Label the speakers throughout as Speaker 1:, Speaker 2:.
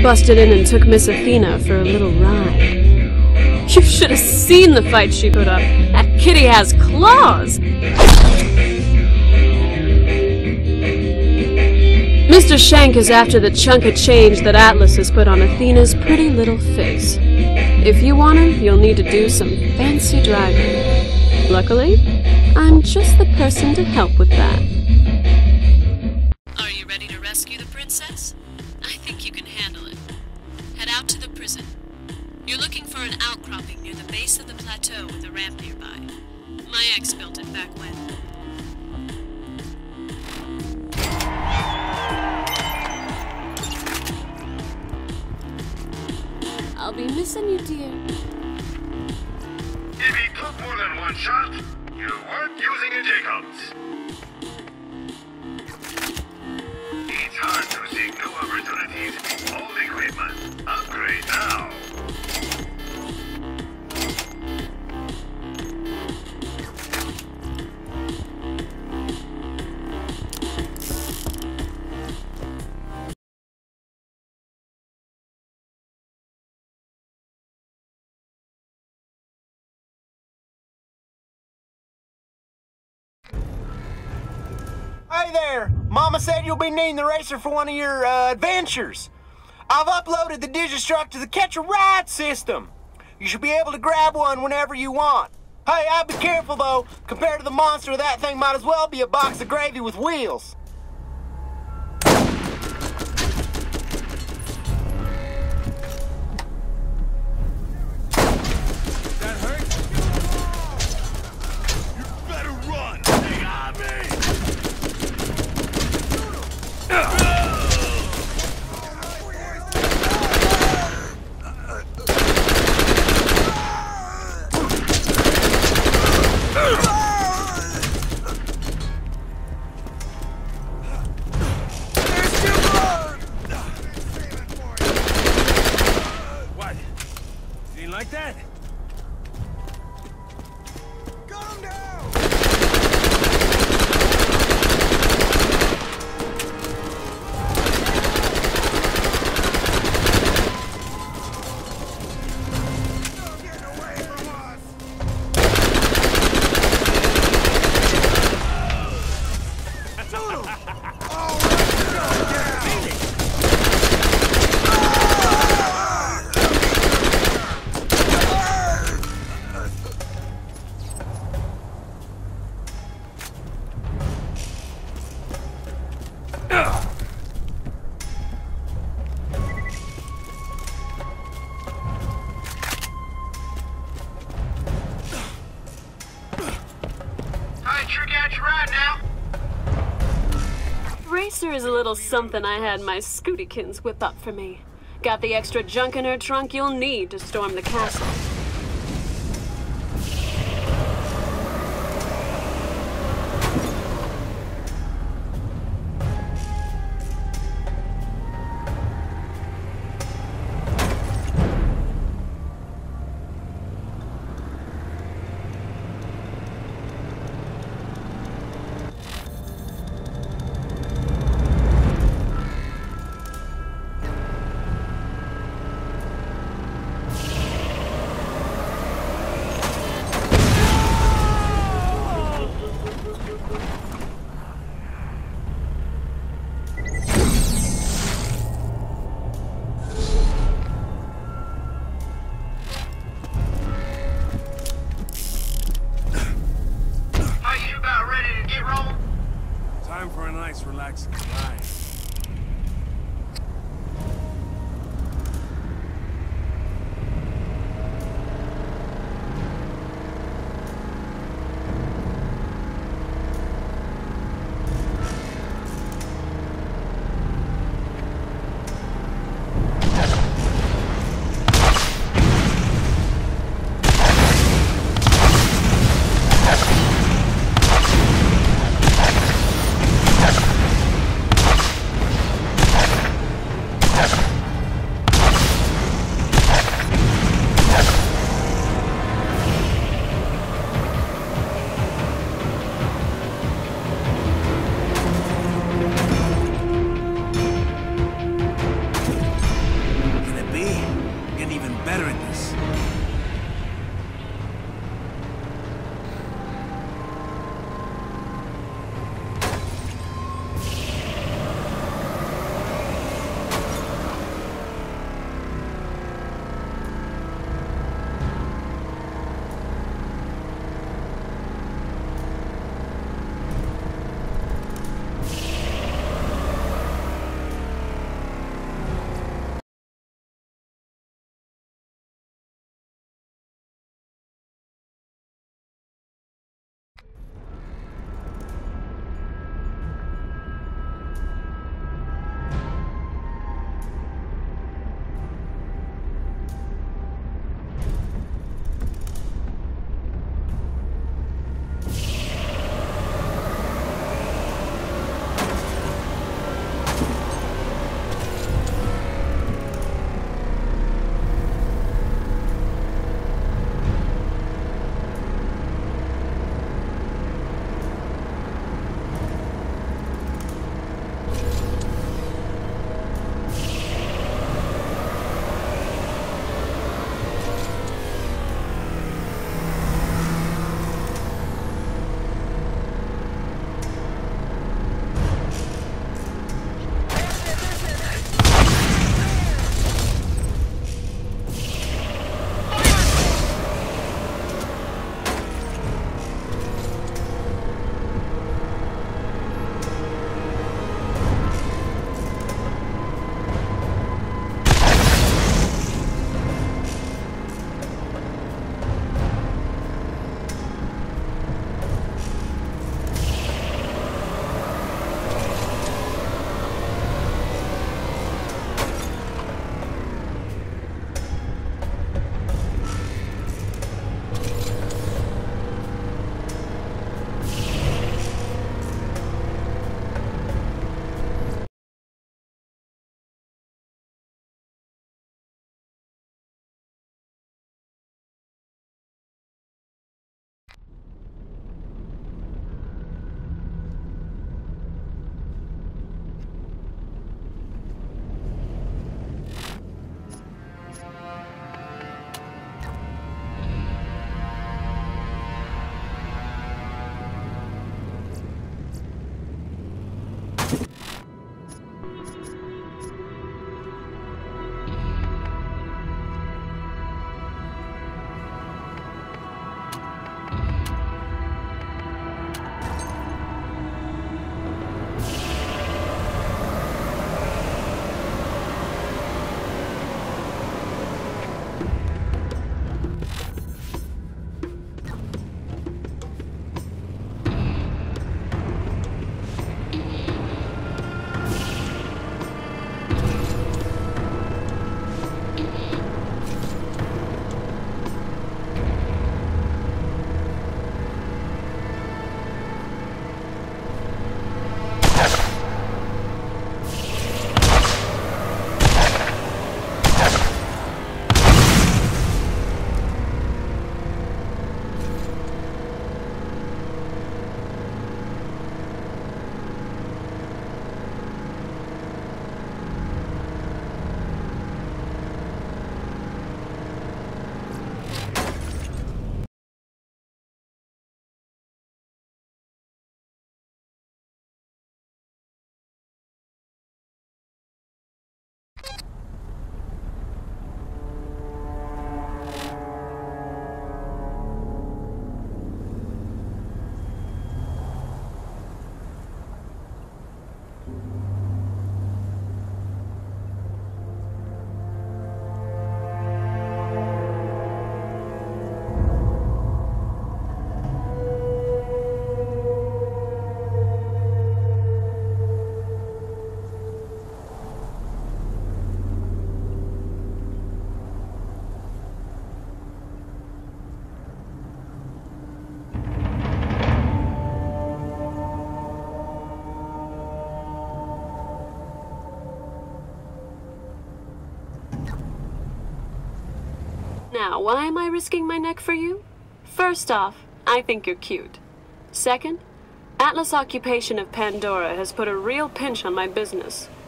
Speaker 1: busted in and took Miss Athena for a little ride. You should have seen the fight she put up. That kitty has claws! Mr. Shank is after the chunk of change that Atlas has put on Athena's pretty little face. If you want him, you'll need to do some fancy driving. Luckily, I'm just the person to help with that. Are you ready to rescue the princess? I think you can handle it. Head out to the prison. You're looking for an outcropping near the base of the plateau with a ramp nearby. My ex built it back when. I'll be missing you, dear.
Speaker 2: If he took more than one shot, you weren't using a Jacobs. It's hard to seek new opportunities. Old equipment. Upgrade now.
Speaker 3: Hey there! Mama said you'll be needing the racer for one of your, adventures. I've uploaded the Digistruct to the Catch a Ride system. You should be able to grab one whenever you want. Hey, I'd be careful though. Compared to the monster, that thing might as well be a box of gravy with wheels.
Speaker 2: That hurt? You better run! They got me! What? You didn't like that? Got him down! Get away from us! Oh, let's go down! I sure got you right now.
Speaker 1: Racer is a little something I had my Scootykins whip up for me. Got the extra junk in her trunk you'll need to storm the castle.
Speaker 4: better at this.
Speaker 1: Now, why am I risking my neck for you? First off, I think you're cute. Second, Atlas Occupation of Pandora has put a real pinch on my business.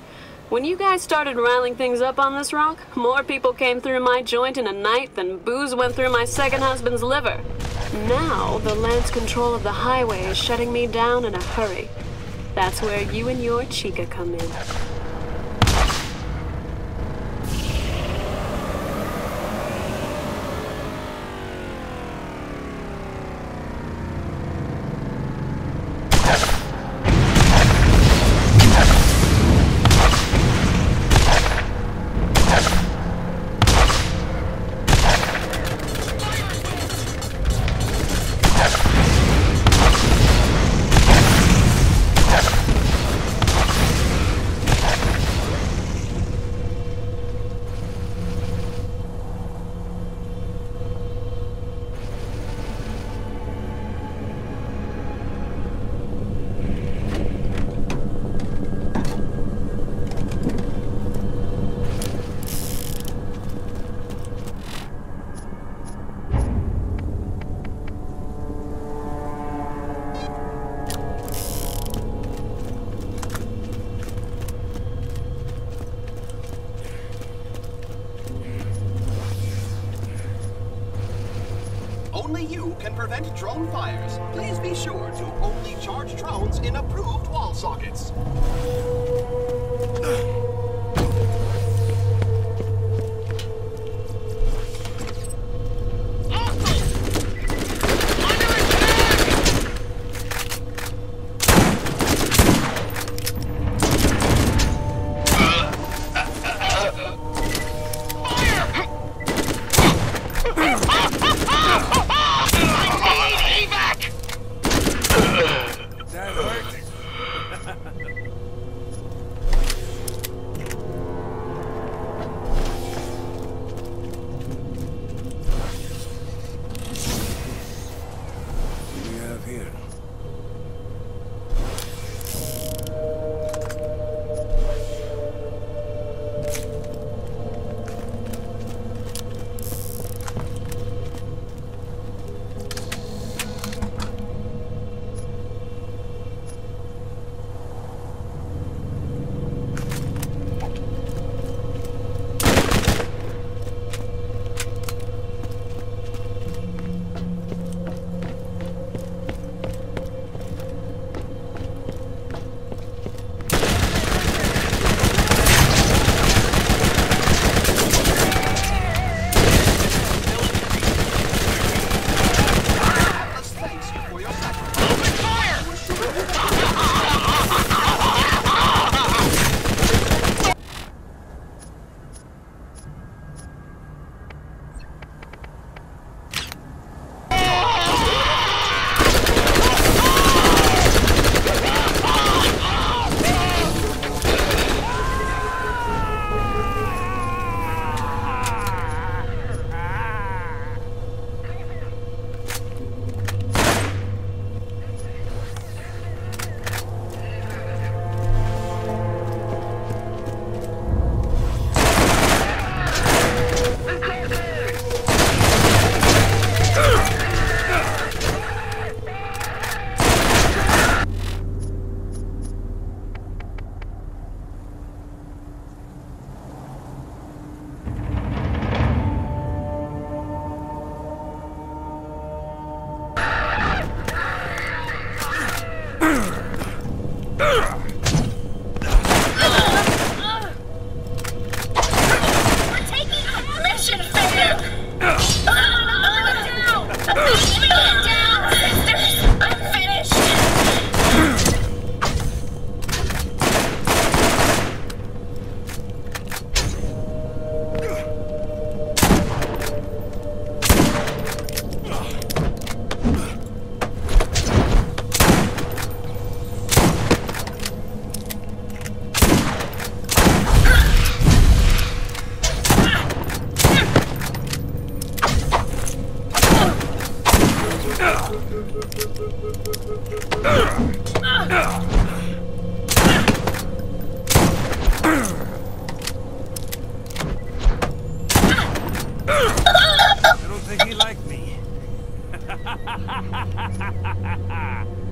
Speaker 1: When you guys started riling things up on this rock, more people came through my joint in a night than booze went through my second husband's liver. Now, the Lance control of the highway is shutting me down in a hurry. That's where you and your chica come in.
Speaker 4: Only you can prevent drone fires. Please be sure to only charge drones in approved wall sockets.
Speaker 5: I don't think he liked me.